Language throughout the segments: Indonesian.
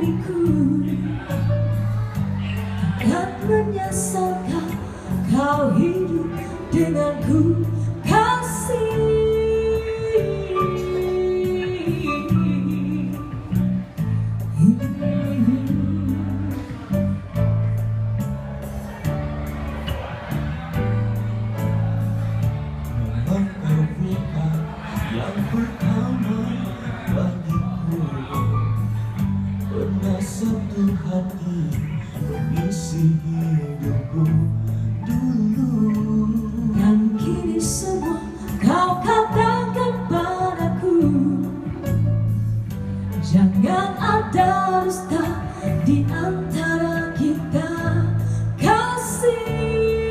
diriku, tak menyesatkan kau hidup denganku, kasih. Memang kau bukan yang pertama bagiku, pernah satu hati mengisi hidupku dulu. Dan kini semua kau katakan padaku, jangan ada dusta di antara kita, kasih.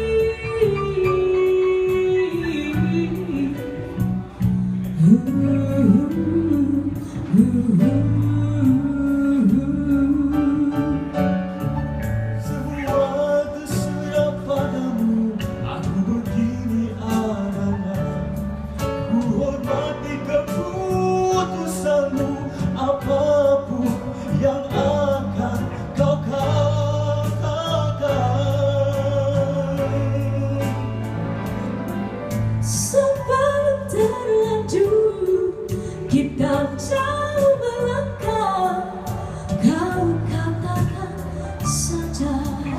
Semua terserah padamu, aku begini adanya. Ku hormati keputusanmu, apapun yang akan kau katakan. Sebelum terlanjur kita jauh melangkah, kau katakan saja.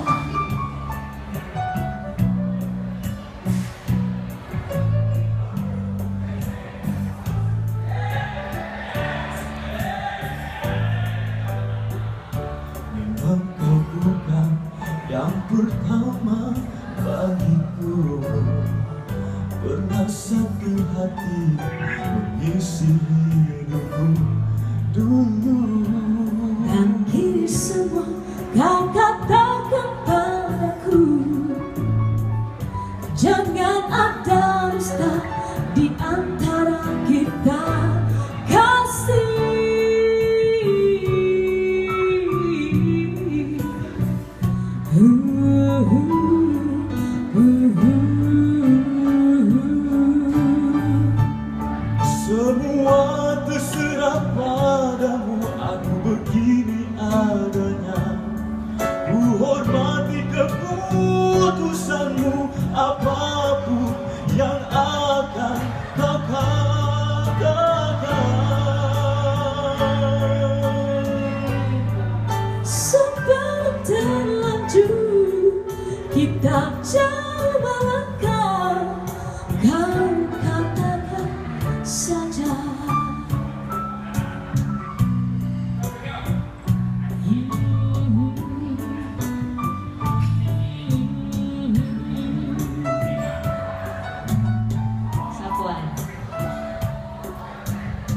Memang kau bukan yang pertama bagiku, pernah satu hati mengisi hidupku dulu. Dan kini semua kau katakan padaku, jangan ada dusta di antara kita, kasih. Semua terserah padamu, aku begini adanya. Ku hormati keputusanmu, apapun yang akan kau katakan. Sebelum terlanjur kita jauh